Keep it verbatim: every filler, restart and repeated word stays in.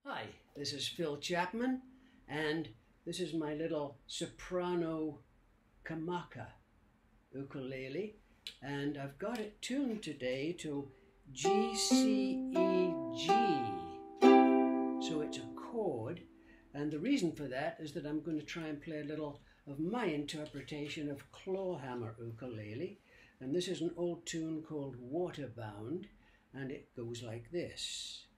Hi, this is Phil Chapman, and this is my little soprano Kamaka ukulele, and I've got it tuned today to G, C, E, G, so it's a chord, and the reason for that is that I'm going to try and play a little of my interpretation of clawhammer ukulele, and this is an old tune called WATERBOUND, and it goes like this.